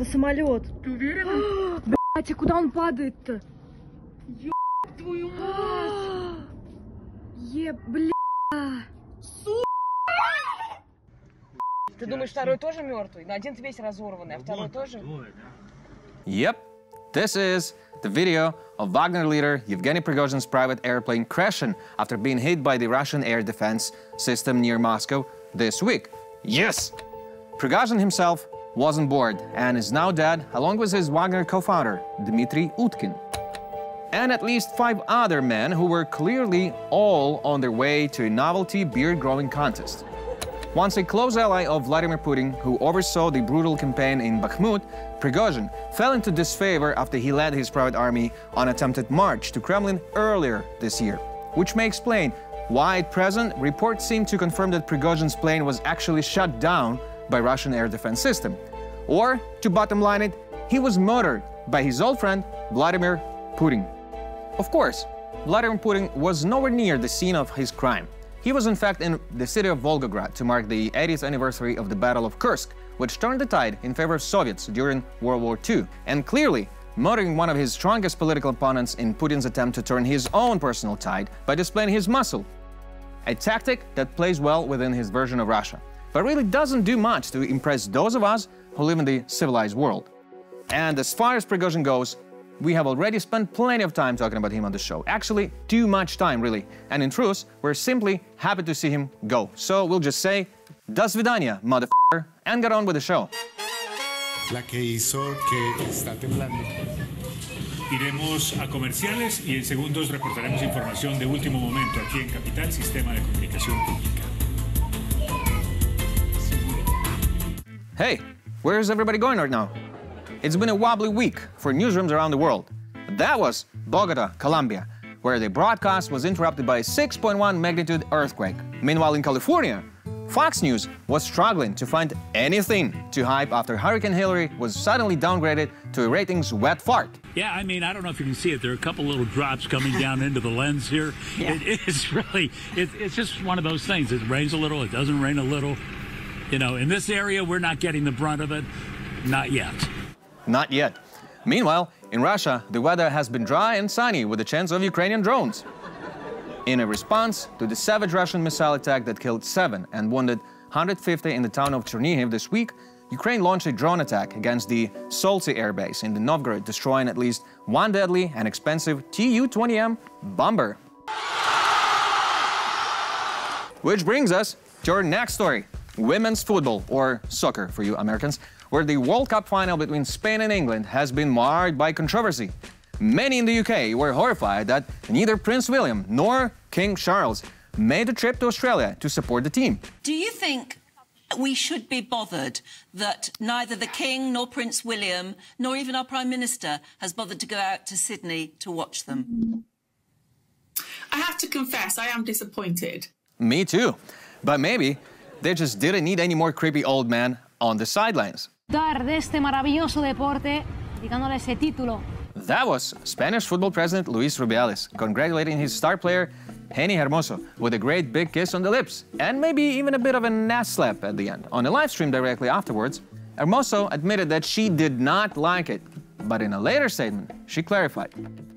самолет. Ты уверена? Блять, а куда он падает-то? Ёб твою мать! Бля. Ты думаешь, второй тоже мертвый? Но один весь разорванный, а второй тоже? Yep, this is the video of Wagner leader Yevgeny Prigozhin's private airplane crashing after being hit by the Russian air defense system near Moscow this week. Yes! Prigozhin himself wasn't bored and is now dead, along with his Wagner co-founder, Dmitry Utkin. And at least 5 other men who were clearly all on their way to a novelty beard-growing contest. Once a close ally of Vladimir Putin, who oversaw the brutal campaign in Bakhmut, Prigozhin fell into disfavor after he led his private army on an attempted march to Kremlin earlier this year, which may explain why at present reports seem to confirm that Prigozhin's plane was actually shut down by Russian air defense system. Or, to bottom line it, he was murdered by his old friend Vladimir Putin. Of course, Vladimir Putin was nowhere near the scene of his crime. He was in fact in the city of Volgograd to mark the 80th anniversary of the Battle of Kursk, which turned the tide in favor of Soviets during World War II, and clearly murdering one of his strongest political opponents in Putin's attempt to turn his own personal tide by displaying his muscle. A tactic that plays well within his version of Russia, but really doesn't do much to impress those of us who live in the civilized world. And as far as Prigozhin goes, we have already spent plenty of time talking about him on the show. Actually, too much time, really. And in truth, we're simply happy to see him go. So we'll just say, "До свидания, motherfucker," and get on with the show. La que hizo que está temblando. Iremos a comerciales y en segundos reportaremos información de último momento aquí en Capital Sistema de Comunicación Pública. Hey, where's everybody going right now? It's been a wobbly week for newsrooms around the world. That was Bogota, Colombia, where the broadcast was interrupted by a 6.1 magnitude earthquake. Meanwhile, in California, Fox News was struggling to find anything to hype after Hurricane Hillary was suddenly downgraded to a ratings wet fart. Yeah, I mean, I don't know if you can see it. There are a couple little drops coming down into the lens here. Yeah. It is really, it's just one of those things. It rains a little, it doesn't rain a little. You know, in this area, we're not getting the brunt of it. Not yet. Not yet. Meanwhile, in Russia, the weather has been dry and sunny with a chance of Ukrainian drones. In a response to the savage Russian missile attack that killed 7 and wounded 150 in the town of Chernihiv this week, Ukraine launched a drone attack against the Solsy air base in the Novgorod, destroying at least one deadly and expensive Tu-20M bomber. Which brings us to our next story. Women's football, or soccer for you Americans, where the World Cup final between Spain and England has been marred by controversy. Many in the UK were horrified that neither Prince William nor King Charles made the trip to Australia to support the team. Do you think we should be bothered that neither the King nor Prince William nor even our Prime Minister has bothered to go out to Sydney to watch them? I have to confess, I am disappointed. Me too. But maybe they just didn't need any more creepy old man on the sidelines. Dar de este maravilloso deporte, dedicándole ese título. That was Spanish football president Luis Rubiales congratulating his star player Henny Hermoso with a great big kiss on the lips and maybe even a bit of an ass slap at the end. On a live stream directly afterwards, Hermoso admitted that she did not like it, but in a later statement, she clarified.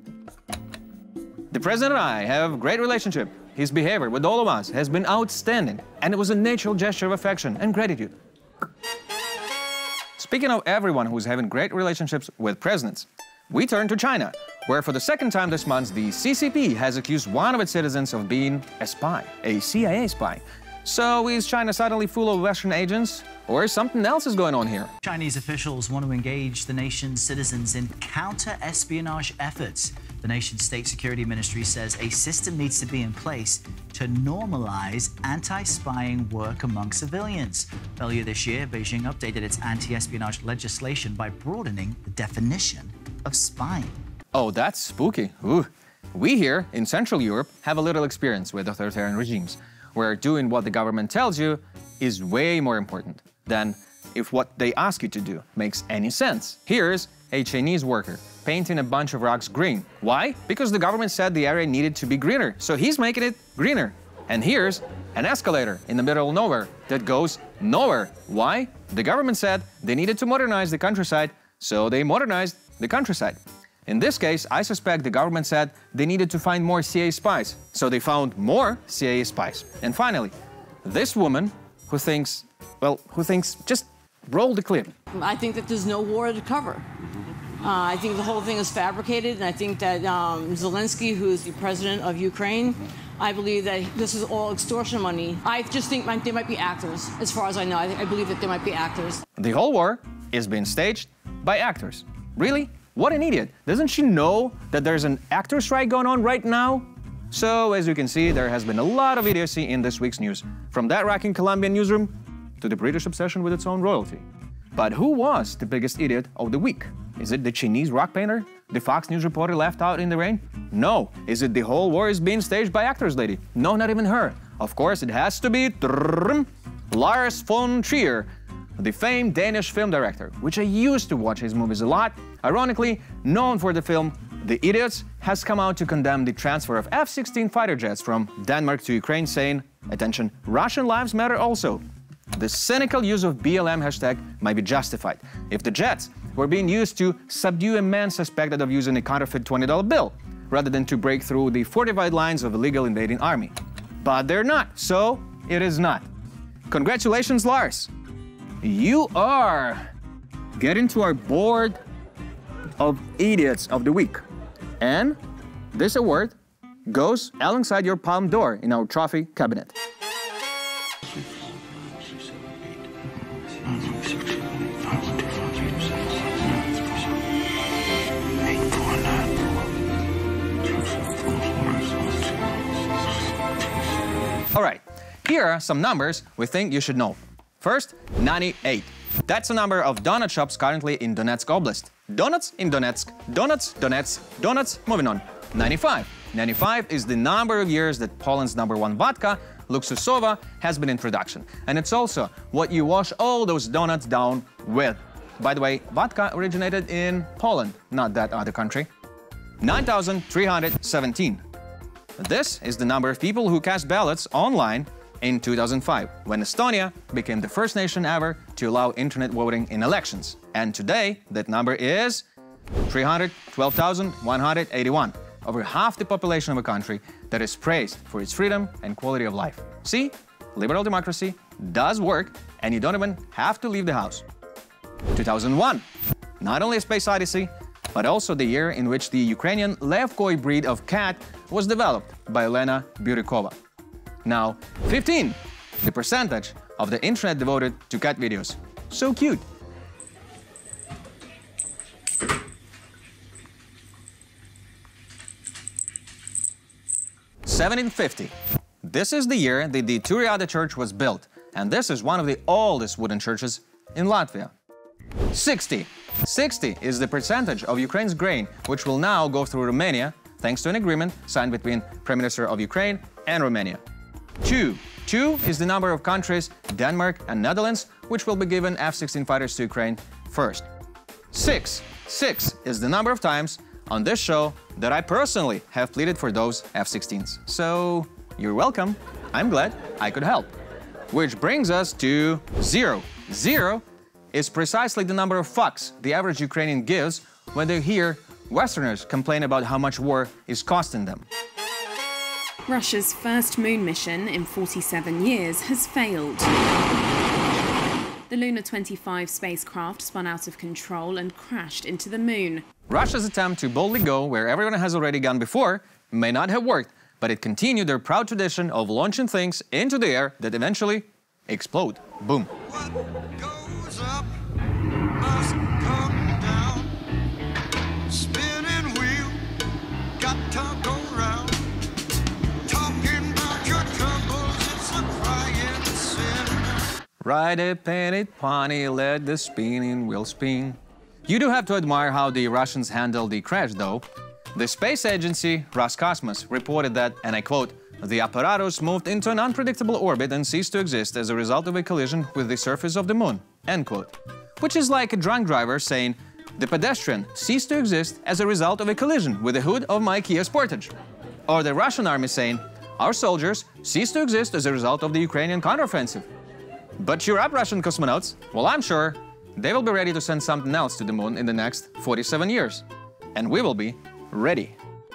The president and I have a great relationship. His behavior with all of us has been outstanding, and it was a natural gesture of affection and gratitude. Speaking of everyone who's having great relationships with presidents, we turn to China, where for the second time this month, the CCP has accused one of its citizens of being a spy, a CIA spy. So is China suddenly full of Western agents, or something else is going on here? Chinese officials want to engage the nation's citizens in counter-espionage efforts. The nation's state security ministry says a system needs to be in place to normalize anti-spying work among civilians. Earlier this year, Beijing updated its anti-espionage legislation by broadening the definition of spying. Oh, that's spooky. Ooh. We here in Central Europe have a little experience with authoritarian regimes, where doing what the government tells you is way more important than if what they ask you to do makes any sense. Here's a Chinese worker painting a bunch of rocks green. Why? Because the government said the area needed to be greener, so he's making it greener. And here's an escalator in the middle of nowhere that goes nowhere. Why? The government said they needed to modernize the countryside so they modernized the countryside. In this case, I suspect the government said they needed to find more CIA spies, so they found more CIA spies. And finally, this woman who thinks, just roll the clip. I think that there's no war to cover. I think the whole thing is fabricated, and I think that Zelensky, who is the president of Ukraine, I believe that this is all extortion money. I just think they might be actors, as far as I know. I believe that they might be actors. The whole war is being staged by actors. Really? What an idiot. Doesn't she know that there's an actor strike going on right now? So, as you can see, there has been a lot of idiocy in this week's news. From that racking Colombian newsroom to the British obsession with its own royalty. But who was the biggest idiot of the week? Is it the Chinese rock painter? The Fox News reporter left out in the rain? No. Is it the whole war is being staged by actors lady? No, not even her. Of course, it has to be Lars von Trier, the famed Danish film director, which I used to watch his movies a lot. Ironically, known for the film The Idiots, has come out to condemn the transfer of F-16 fighter jets from Denmark to Ukraine, saying, attention, Russian lives matter also. The cynical use of BLM hashtag might be justified if the jets were being used to subdue a man suspected of using a counterfeit $20 bill, rather than to break through the fortified lines of a legal invading army. But they're not, so it is not. Congratulations, Lars! You are getting to our board of idiots of the week. And this award goes alongside your Palme d'Or in our trophy cabinet. All right, here are some numbers we think you should know. First, 98. That's the number of donut shops currently in Donetsk Oblast. Donuts in Donetsk, donuts, donuts, moving on. 95. 95 is the number of years that Poland's #1 vodka, Luksusowa, has been in production. And it's also what you wash all those donuts down with. By the way, vodka originated in Poland, not that other country. 9,317. This is the number of people who cast ballots online in 2005, when Estonia became the first nation ever to allow internet voting in elections. And today, that number is 312,181, over half the population of a country that is praised for its freedom and quality of life. See, liberal democracy does work, and you don't even have to leave the house. 2001, not only a space odyssey, but also the year in which the Ukrainian Levkoi breed of cat was developed by Elena Burikova. Now, 15, the percentage of the internet devoted to cat videos. So cute. (1750). This is the year that the Turiada Church was built, and this is one of the oldest wooden churches in Latvia. 60. 60 is the percentage of Ukraine's grain, which will now go through Romania, thanks to an agreement signed between Prime Minister of Ukraine and Romania. 2. 2 is the number of countries, Denmark and Netherlands, which will be given F-16 fighters to Ukraine first. 6. 6 is the number of times on this show that I personally have pleaded for those F-16s. So, you're welcome. I'm glad I could help. Which brings us to 0. 0 is precisely the number of fucks the average Ukrainian gives when they hear Westerners complain about how much war is costing them. Russia's first moon mission in 47 years has failed. The Luna 25 spacecraft spun out of control and crashed into the moon. Russia's attempt to boldly go where everyone has already gone before may not have worked, but it continued their proud tradition of launching things into the air that eventually explode. Boom. What goes up must come down. Spinning wheel, got to go round. Talking about your troubles, it's a crying sin. Ride a penny pony, let the spinning wheel spin. You do have to admire how the Russians handled the crash, though. The space agency Roscosmos reported that, and I quote, "The apparatus moved into an unpredictable orbit and ceased to exist as a result of a collision with the surface of the moon," end quote. Which is like a drunk driver saying, "The pedestrian ceased to exist as a result of a collision with the hood of my Kia Sportage." Or the Russian army saying, "Our soldiers ceased to exist as a result of the Ukrainian counteroffensive." But cheer up, Russian cosmonauts. Well, I'm sure they will be ready to send something else to the moon in the next 47 years. And we will be ready.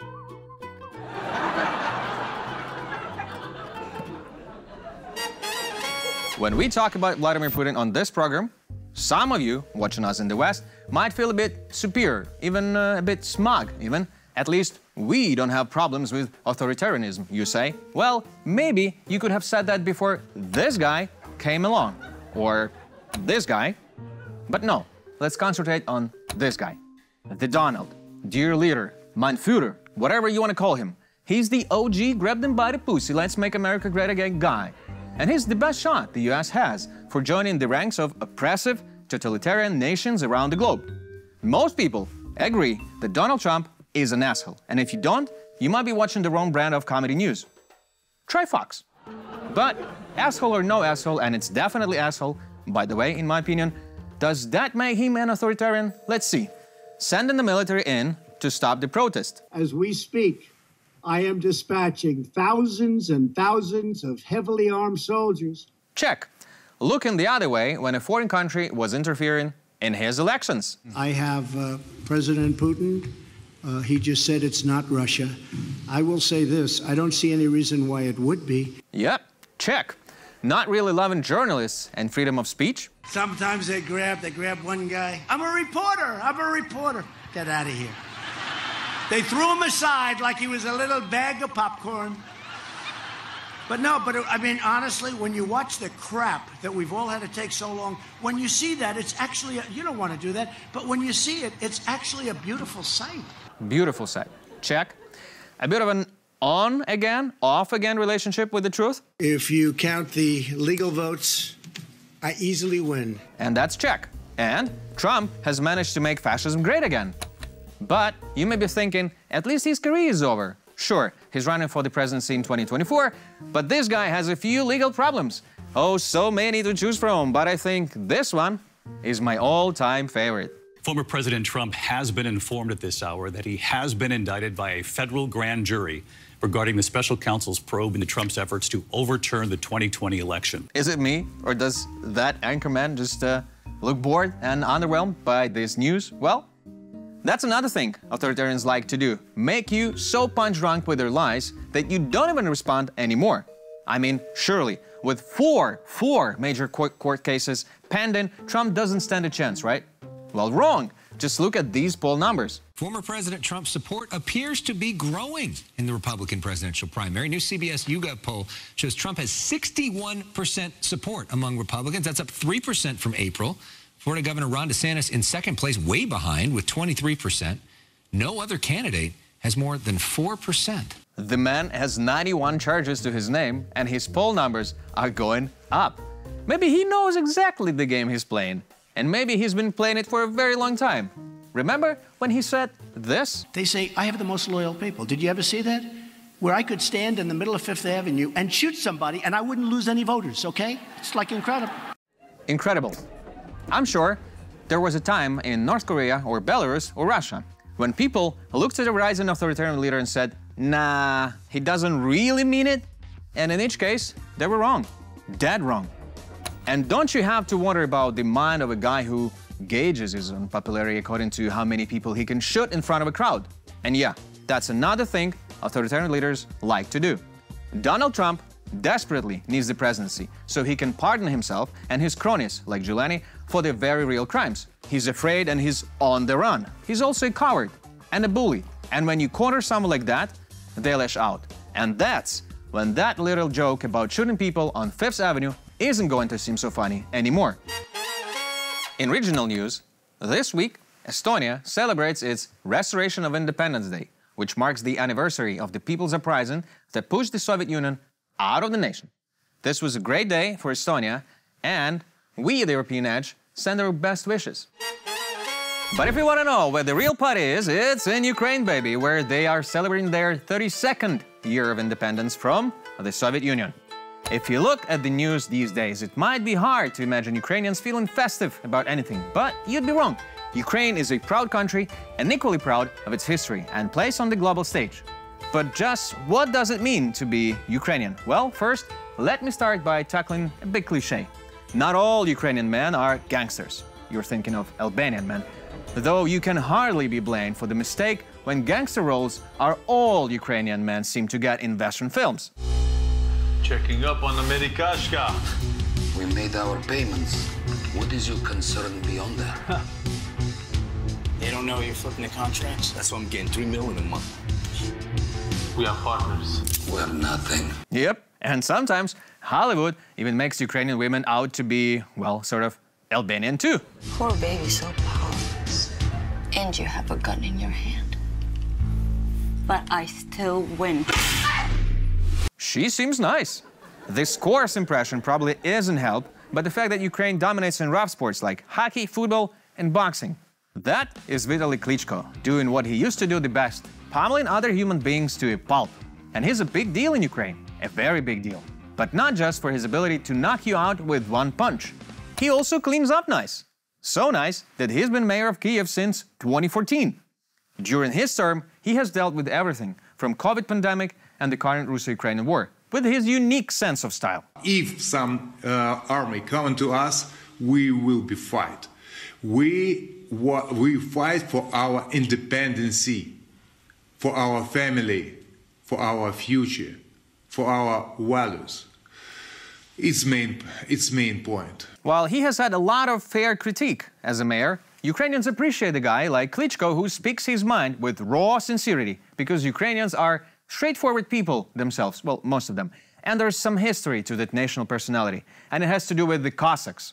When we talk about Vladimir Putin on this program, some of you watching us in the West might feel a bit superior, even a bit smug, even. At least we don't have problems with authoritarianism, you say. Well, maybe you could have said that before this guy came along, or this guy. But no, let's concentrate on this guy. The Donald, dear leader, mein Führer, whatever you want to call him. He's the OG, grab them by the pussy, let's make America great again guy. And he's the best shot the US has for joining the ranks of oppressive, totalitarian nations around the globe. Most people agree that Donald Trump is an asshole. And if you don't, you might be watching the wrong brand of comedy news. Try Fox. But asshole or no asshole, and it's definitely asshole, by the way, in my opinion, does that make him an authoritarian? Let's see. Sending the military in to stop the protest. As we speak, I am dispatching thousands and thousands of heavily armed soldiers. Check. Looking the other way when a foreign country was interfering in his elections. I have President Putin. He just said it's not Russia. I will say this, I don't see any reason why it would be. Yep, check. Not really loving journalists and freedom of speech. Sometimes they grab one guy. I'm a reporter. Get out of here. They threw him aside like he was a little bag of popcorn. But I mean, honestly, when you watch the crap that we've all had to take so long, when you see that, it's actually, you don't want to do that, but when you see it, it's actually a beautiful sight. Beautiful sight. Check. A bit of an on-again, off-again relationship with the truth. If you count the legal votes, I easily win. And that's check. And Trump has managed to make fascism great again. But you may be thinking, at least his career is over. Sure, he's running for the presidency in 2024, but this guy has a few legal problems. Oh, so many to choose from, but I think this one is my all-time favorite. Former President Trump has been informed at this hour that he has been indicted by a federal grand jury regarding the special counsel's probe into Trump's efforts to overturn the 2020 election. Is it me, or does that anchorman just look bored and underwhelmed by this news? Well, that's another thing authoritarians like to do. Make you so punch drunk with their lies that you don't even respond anymore. I mean, surely, with four major court cases pending, Trump doesn't stand a chance, right? Well, wrong. Just look at these poll numbers. Former President Trump's support appears to be growing in the Republican presidential primary. New CBS YouGov poll shows Trump has 61% support among Republicans. That's up 3% from April. Florida Governor Ron DeSantis in second place, way behind with 23%. No other candidate has more than 4%. The man has 91 charges to his name, and his poll numbers are going up. Maybe he knows exactly the game he's playing, and maybe he's been playing it for a very long time. Remember when he said this? They say, I have the most loyal people. Did you ever see that? Where I could stand in the middle of Fifth Avenue and shoot somebody, and I wouldn't lose any voters, okay? It's like incredible. Incredible. I'm sure there was a time in North Korea or Belarus or Russia when people looked at a rising authoritarian leader and said, nah, he doesn't really mean it. And in each case, they were wrong. Dead wrong. And don't you have to wonder about the mind of a guy who gauges his own popularity according to how many people he can shoot in front of a crowd? And yeah, that's another thing authoritarian leaders like to do. Donald Trump desperately needs the presidency so he can pardon himself and his cronies, like Giuliani, for their very real crimes. He's afraid and he's on the run. He's also a coward and a bully. And when you corner someone like that, they lash out. And that's when that little joke about shooting people on Fifth Avenue isn't going to seem so funny anymore. In regional news, this week, Estonia celebrates its Restoration of Independence Day, which marks the anniversary of the people's uprising that pushed the Soviet Union out of the nation. This was a great day for Estonia, and we, the European Edge, send our best wishes. But if you want to know where the real party is, it's in Ukraine, baby, where they are celebrating their 32nd year of independence from the Soviet Union. If you look at the news these days, it might be hard to imagine Ukrainians feeling festive about anything, but you'd be wrong. Ukraine is a proud country and equally proud of its history and place on the global stage. But just what does it mean to be Ukrainian? Well, first, let me start by tackling a big cliché. Not all Ukrainian men are gangsters. you're thinking of Albanian men. Though you can hardly be blamed for the mistake when gangster roles are all Ukrainian men seem to get in Western films. Checking up on the Medikashka. We made our payments. What is your concern beyond that? They don't know you're flipping the contracts. That's why I'm getting $3 million a month. We are partners. We're nothing. Yep, and sometimes Hollywood even makes Ukrainian women out to be, well, sort of Albanian too. Poor baby, so powerless. And you have a gun in your hand. But I still win. She seems nice. This coarse impression probably isn't helped by the fact that Ukraine dominates in rough sports like hockey, football, and boxing. That is Vitaly Klitschko, doing what he used to do the best, pummeling other human beings to a pulp. And he's a big deal in Ukraine, a very big deal. But not just for his ability to knock you out with one punch. He also cleans up nice. So nice that he's been mayor of Kyiv since 2014. During his term, he has dealt with everything from COVID pandemic and the current Russo-Ukrainian war, with his unique sense of style. If some army coming to us, we will be fight. We fight for our independency, for our family, for our future, for our values. It's main point. While he has had a lot of fair critique as a mayor, Ukrainians appreciate a guy like Klitschko who speaks his mind with raw sincerity, because Ukrainians are straightforward people themselves, well, most of them. And there's some history to that national personality, and it has to do with the Cossacks.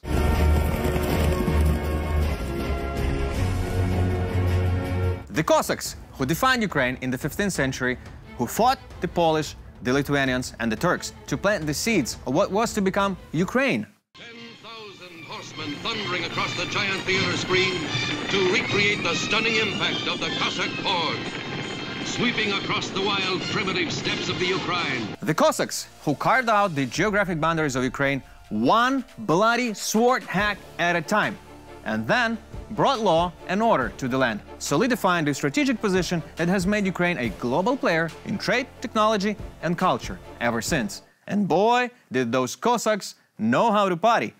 The Cossacks, who defined Ukraine in the 15th century, who fought the Polish, the Lithuanians, and the Turks to plant the seeds of what was to become Ukraine. 10,000 horsemen thundering across the giant theater screen to recreate the stunning impact of the Cossack horde, sweeping across the wild, primitive steppes of the Ukraine. The Cossacks, who carved out the geographic boundaries of Ukraine one bloody sword hack at a time, and then brought law and order to the land, solidifying the strategic position that has made Ukraine a global player in trade, technology, and culture ever since. And boy, did those Cossacks know how to party.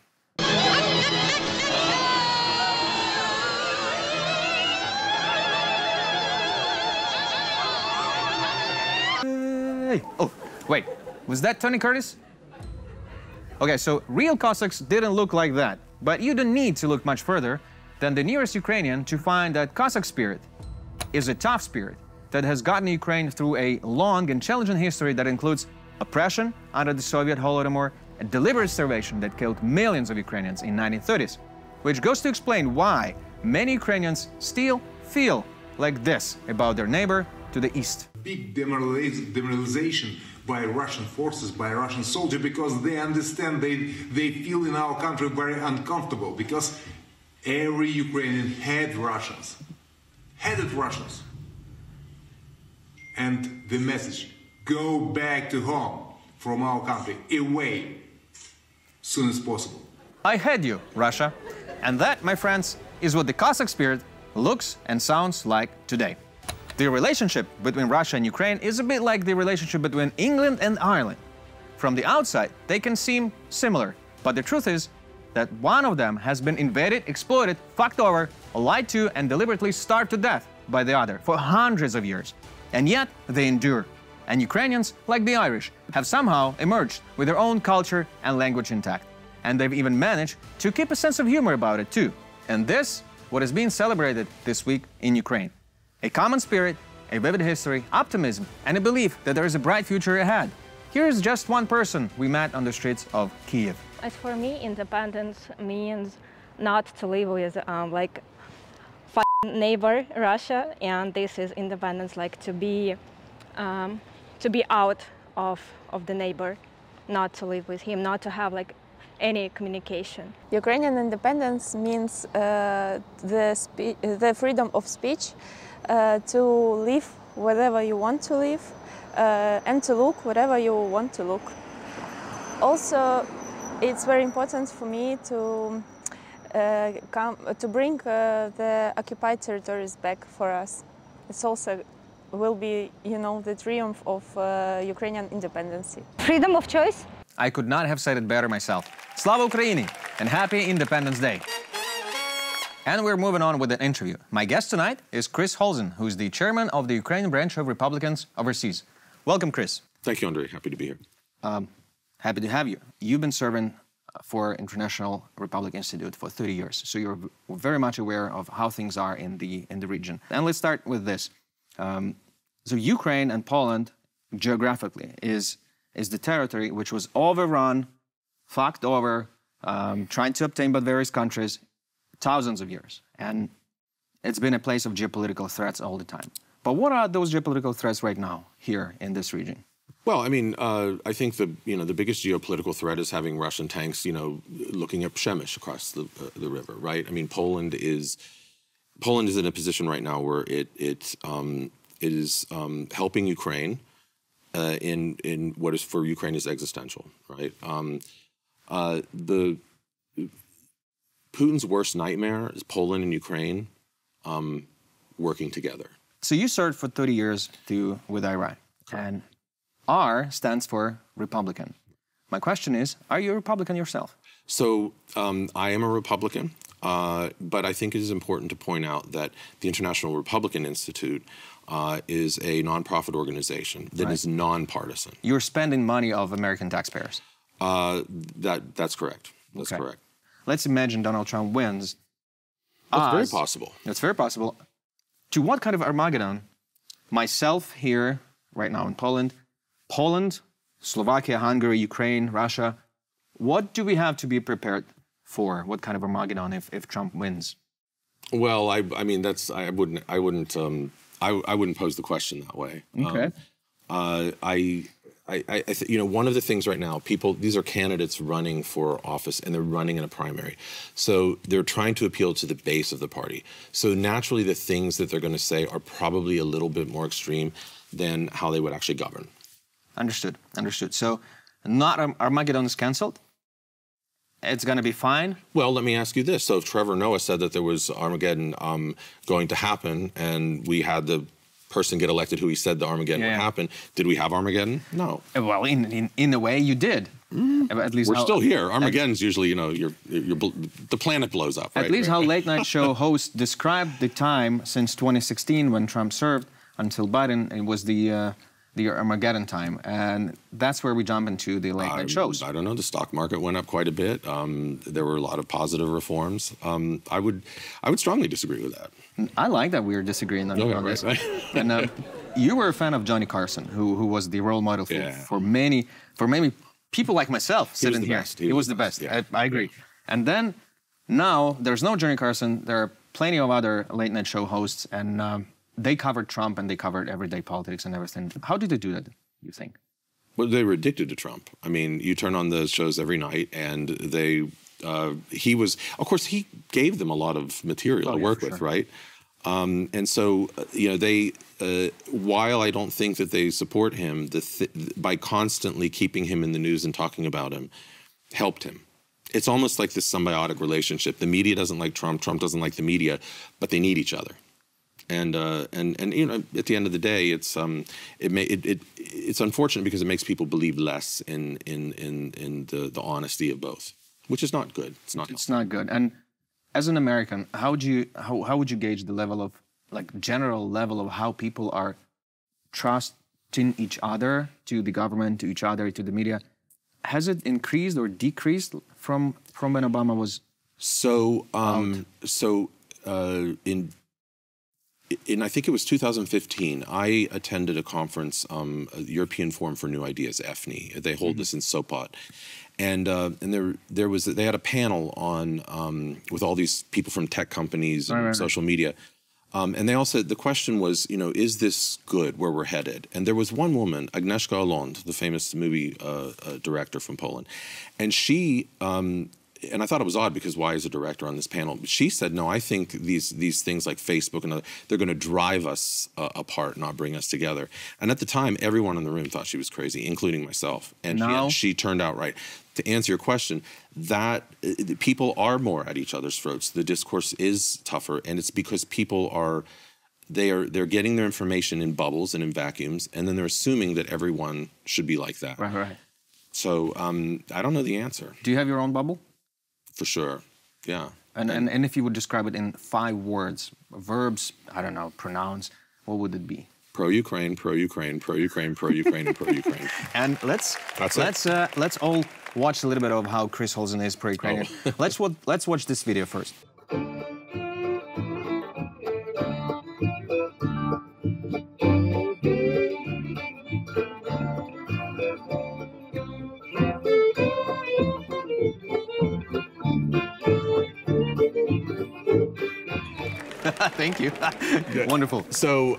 Oh, wait, was that Tony Curtis? Okay, so real Cossacks didn't look like that, but you don't need to look much further than the nearest Ukrainian to find that Cossack spirit is a tough spirit that has gotten Ukraine through a long and challenging history that includes oppression under the Soviet Holodomor, a deliberate starvation that killed millions of Ukrainians in the 1930s, which goes to explain why many Ukrainians still feel like this about their neighbor to the east. Big demoralization by Russian forces, by Russian soldiers, because they understand, they feel in our country very uncomfortable, because every Ukrainian hated Russians. And the message, go back to home from our country, away, soon as possible. I had you, Russia. And that, my friends, is what the Cossack spirit looks and sounds like today. The relationship between Russia and Ukraine is a bit like the relationship between England and Ireland. From the outside, they can seem similar, but the truth is that one of them has been invaded, exploited, fucked over, lied to, and deliberately starved to death by the other for hundreds of years. And yet, they endure. And Ukrainians, like the Irish, have somehow emerged with their own culture and language intact. And they've even managed to keep a sense of humor about it too. And this, what is being celebrated this week in Ukraine. A common spirit, a vivid history, optimism, and a belief that there is a bright future ahead. Here is just one person we met on the streets of Kyiv. As for me, independence means not to live with like neighbor Russia, and this is independence, like to be out of the neighbor, not to live with him, not to have like any communication. Ukrainian independence means the freedom of speech, to live wherever you want to live, and to look wherever you want to look. Also, it's very important for me to bring the occupied territories back for us. It's also will be, you know, the triumph of Ukrainian independence. Freedom of choice? I could not have said it better myself. Slava Ukraini, and happy Independence Day! And we're moving on with an interview. My guest tonight is Chris Holzen, who's the chairman of the Ukrainian branch of Republicans overseas. Welcome, Chris. Thank you, Andrii. Happy to be here. Happy to have you. You've been serving for International Republic Institute for 30 years, so you're very much aware of how things are in the region. And let's start with this. So Ukraine and Poland, geographically, is the territory which was overrun, fucked over, trying to obtain by various countries, thousands of years. And it's been a place of geopolitical threats all the time. But what are those geopolitical threats right now here in this region? Well, I mean, I think the biggest geopolitical threat is having Russian tanks, looking at Przemyśl across the river, right? I mean, Poland is in a position right now where it is helping Ukraine in what is for Ukraine is existential, right? Putin's worst nightmare is Poland and Ukraine working together. So you served for 30 years with Iran, and R stands for Republican. My question is, are you a Republican yourself? So I am a Republican, but I think it is important to point out that the International Republican Institute is a nonprofit organization that is nonpartisan. You're spending money of American taxpayers. That's correct. That's correct. Let's imagine Donald Trump wins. That's very possible. It's very possible. To what kind of Armageddon? Myself here, right now in Poland, Slovakia, Hungary, Ukraine, Russia. What do we have to be prepared for? What kind of Armageddon if Trump wins? Well, I mean, I wouldn't pose the question that way. Okay. One of the things right now, these are candidates running for office, and they're running in a primary. So they're trying to appeal to the base of the party. So naturally, the things that they're going to say are probably a little bit more extreme than how they would actually govern. Understood. Understood. So Armageddon is canceled? It's going to be fine? Well, let me ask you this. So if Trevor Noah said that there was Armageddon going to happen, and we had the person get elected who he said the Armageddon would happen, did we have Armageddon? No. Well, in a way, you did. At least we're still here. Armageddon's usually, the planet blows up. At least how late night show hosts described the time since 2016 when Trump served until Biden. It was the Armageddon time, and that's where we jump into the late night shows. I don't know. The stock market went up quite a bit. There were a lot of positive reforms. I would strongly disagree with that. I like that we are disagreeing on this. Right. And you were a fan of Johnny Carson, who was the role model for many people like myself sitting here. He was the best. Yeah. I agree. And then now there's no Johnny Carson. There are plenty of other late night show hosts, and they covered Trump and they covevered everyday politics and everything. How did they do that, you think? Well, they were addicted to Trump. I mean, you turn on the shows every night, and he was, of course, he gave them a lot of material to work with, right? And so, while I don't think that they support him, by constantly keeping him in the news and talking about him, helped him. It's almost like this symbiotic relationship. The media doesn't like Trump, Trump doesn't like the media, but they need each other. And at the end of the day, it's unfortunate because it makes people believe less in the honesty of both, which is not good. It's not. It's not good. And as an American, how would you gauge the level of, general level of how people are trusting each other, to the government, to each other, to the media? Has it increased or decreased from when Obama was in I think it was 2015, I attended a conference, European Forum for New Ideas, EFNI. They hold this in Sopot, and they had a panel on with all these people from tech companies and social media, and they all said the question was, is this good where we're headed? And there was one woman, Agnieszka Holland, the famous movie director from Poland, and she. And I thought it was odd because why is a director on this panel? But she said, no, I think these things like Facebook and they're going to drive us apart, not bring us together. And at the time, everyone in the room thought she was crazy, including myself. And she turned out right. To answer your question, that people are more at each other's throats. The discourse is tougher, and it's because people they're getting their information in bubbles and in vacuums, and then they're assuming that everyone should be like that. Right. So I don't know the answer. Do you have your own bubble? For sure, yeah. And if you would describe it in 5 words, verbs, I don't know, pronouns, what would it be? Pro-Ukraine, pro-Ukraine, pro-Ukraine, pro-Ukraine, and pro-Ukraine. And let's all watch a little bit of how Chris Holzen is pro-Ukrainian. Oh. Let's watch this video first. Thank you. Wonderful. So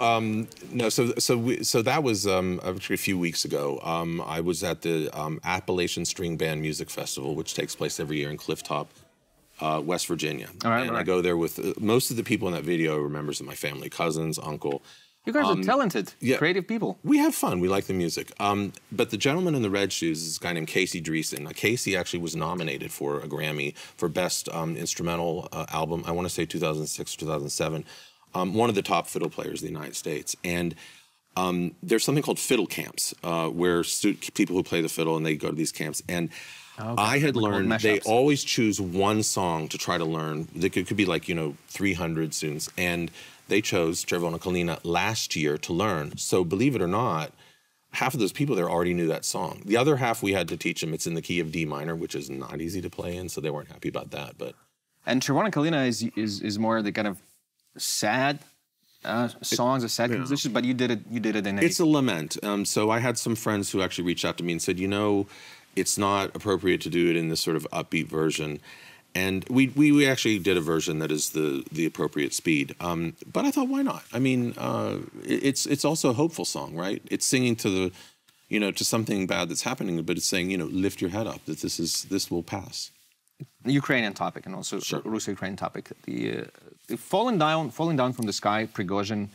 so that was actually a few weeks ago. I was at the Appalachian String Band Music Festival, which takes place every year in Clifftop, West Virginia. All right, and I go there with most of the people in that video are members of my family, cousins, uncle. You guys are talented, creative people. We have fun. We like the music. But the gentleman in the red shoes is a guy named Casey Dreesen. Casey actually was nominated for a Grammy for Best Instrumental Album, I want to say 2006 or 2007. One of the top fiddle players in the United States. And there's something called fiddle camps, where people who play the fiddle, and they go to these camps. And I had learned they always choose one song to try to learn. It could be like, 300 students. And they chose Czerwona Kalina last year to learn. So believe it or not, half of those people there already knew that song. The other half we had to teach them. It's in the key of D minor, which is not easy to play in, so they weren't happy about that. And Czerwona Kalina is more the kind of sad songs, a sad composition, but you did it in It's a lament. So I had some friends who actually reached out to me and said, it's not appropriate to do it in this sort of upbeat version. And we actually did a version that is the appropriate speed. But I thought, why not? I mean, it's also a hopeful song, right? It's singing to the, to something bad that's happening, but it's saying, lift your head up, that this will pass. The Ukrainian topic and also Russo-Ukrainian topic. The falling down from the sky, Prigozhin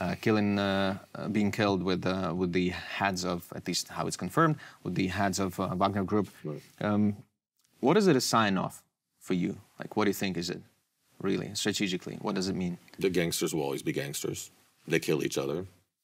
being killed with the heads of, at least how it's confirmed, with the heads of Wagner Group. Right. What is it a sign of for you? Like, what do you think is it, really, strategically? What does it mean? The gangsters will always be gangsters. They kill each other.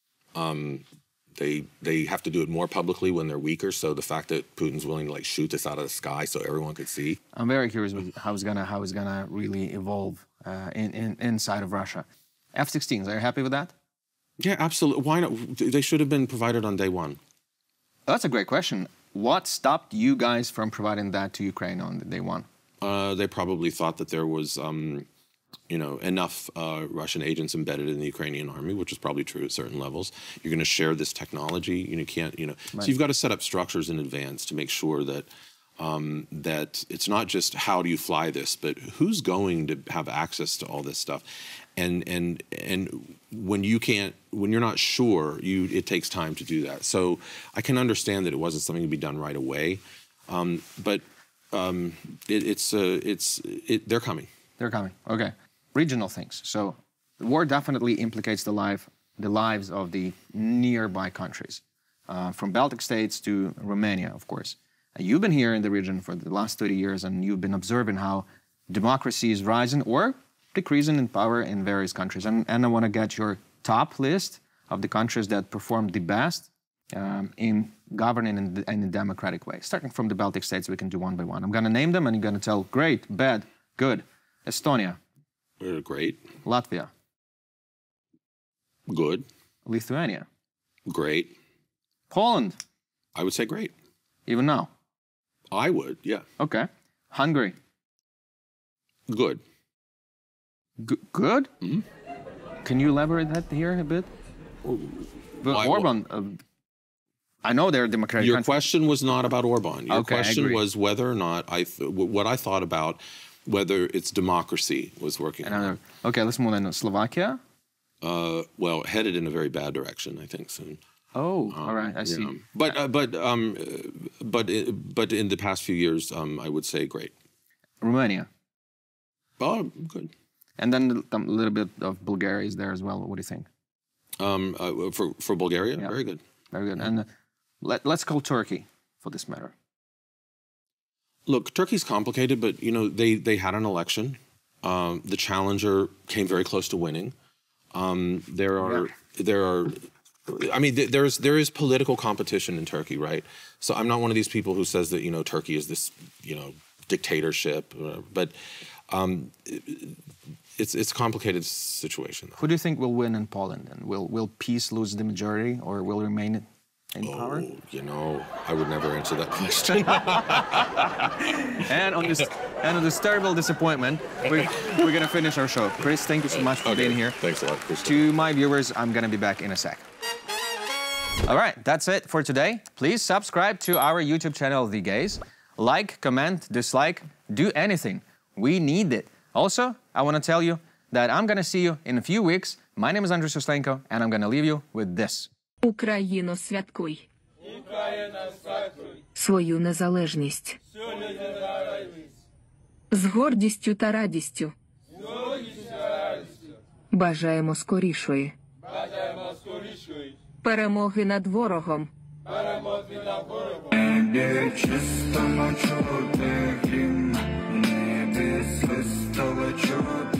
They have to do it more publicly when they're weaker, so the fact that Putin's willing to, shoot this out of the sky so everyone could see. I'm very curious how it's gonna really evolve inside of Russia. F-16s, are you happy with that? Yeah, absolutely. Why not? They should have been provided on day one. That's a great question. What stopped you guys from providing that to Ukraine on day one? They probably thought that there was, enough Russian agents embedded in the Ukrainian army, which is probably true at certain levels. You're going to share this technology. You can't, Right. So you've got to set up structures in advance to make sure that that it's not just how do you fly this, but who's going to have access to all this stuff. And when you're not sure, it takes time to do that. So I can understand that it wasn't something to be done right away, but they're coming. They're coming. Okay. Regional things. So the war definitely implicates the lives of the nearby countries, from Baltic states to Romania, of course. You've been here in the region for the last 30 years, and you've been observing how democracy is rising or decreasing in power in various countries. And I want to get your top list of the countries that performed the best in governing in a democratic way. Starting from the Baltic states, we can do one by one. I'm going to name them, and you're going to tell great, bad, good. Estonia. Great. Latvia. Good. Lithuania. Great. Poland. I would say great. Even now? I would, yeah. Okay. Hungary. Good. Good? Mm-hmm. Can you elaborate that here a bit? Orban, I know they're a democratic country. Your question was not about Orban. Your question was whether or not what I thought about whether its democracy was working. Okay, let's move on. Slovakia? Well, headed in a very bad direction, I think, soon. Oh, all right, I see. But in the past few years, I would say great. Romania? Oh, good. And then a little bit of Bulgaria is there as well. What do you think? For Bulgaria? Yeah. Very good. Very good. And let's call Turkey for this matter. Look, Turkey's complicated, but, they had an election. The challenger came very close to winning. There is political competition in Turkey, right? So I'm not one of these people who says that, Turkey is this, dictatorship. But It's a complicated situation. Who do you think will win in Poland? And will peace lose the majority or will remain in power? You know, I would never answer that question. And on this terrible disappointment, we're going to finish our show. Chris, thank you so much for being here. Thanks a lot, Chris. To my viewers, I'm going to be back in a sec. All right, that's it for today. Please subscribe to our YouTube channel, The Gays. Like, comment, dislike, do anything. We need it. Also, I want to tell you that I'm going to see you in a few weeks. My name is Andrii Suslenko, and I'm going to leave you with this. Україно, святкуй. Свою незалежність. З гордістю та радістю. Бажаємо скорішої. Перемоги над ворогом. Небі чисто, чути гімн, в небі свистало чути.